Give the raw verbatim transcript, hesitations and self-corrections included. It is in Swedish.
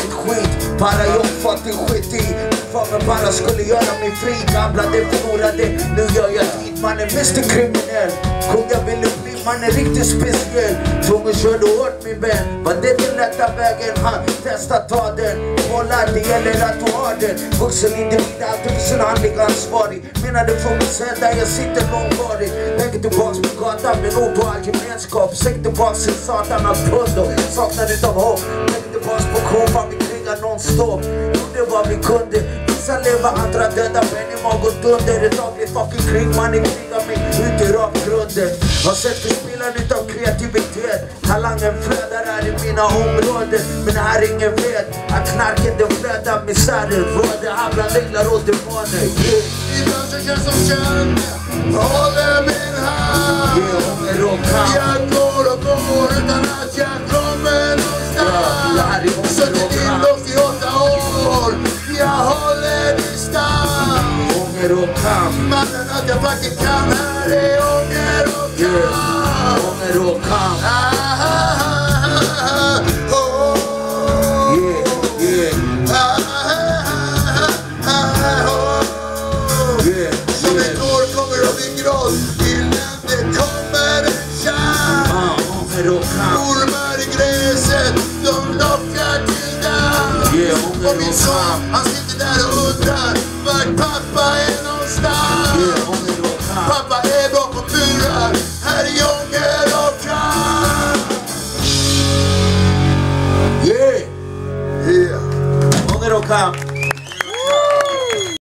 fick skit. Bara jag fått en skit i. För mig bara skulle göra mig fri. Gamla det förlorade, nu gör jag dit. Man är mister Kriminell. Kung jag ville bli, man är riktigt speciell. Tvungen körde hårt min vän. Var det den lätta vägen? Han testa ta den. Hålla, det gäller att du har den. Vuxen individ, alltid för sin handling ansvarig. Menar det får mig säga där jag sitter långvarigt. Tänker tillbaks på gatan med ord på all gemenskap. Säkert tillbaks till satan av pund och saknar utav hopp. Tänker tillbaks på kroppar, vi krigar non-stop. Gjorde vad vi kunde. Vissa lever, andra döda, men i mag och dunder. Ett dagligt fucking krig, man är krigar mig ut i rakgrunden. Har sett förspillan utav kreativitet. Talangen flödar här i mina områden. Men här ingen vet att knarket det flödar misärer. Råder här bland änglar och demoner. Ibland så känns som känd. Håller min hand. Jag går och går utan att jag kommer någonstans. Suttit inlåst i åtta år. Jag håller distans. Mannen att jag faktiskt kan. Här är ånger och kamp. Ånger och kamp. Som ett år kommer och blir grått. Innan det kommer en chans. Ormar i gräset, de lockar till dans. Och min son, han sitter där och undrar vart pappa är någonstans. Pappa är bakom murar, här är ånger och kamp. Yeah! Yeah. Ånger och kamp.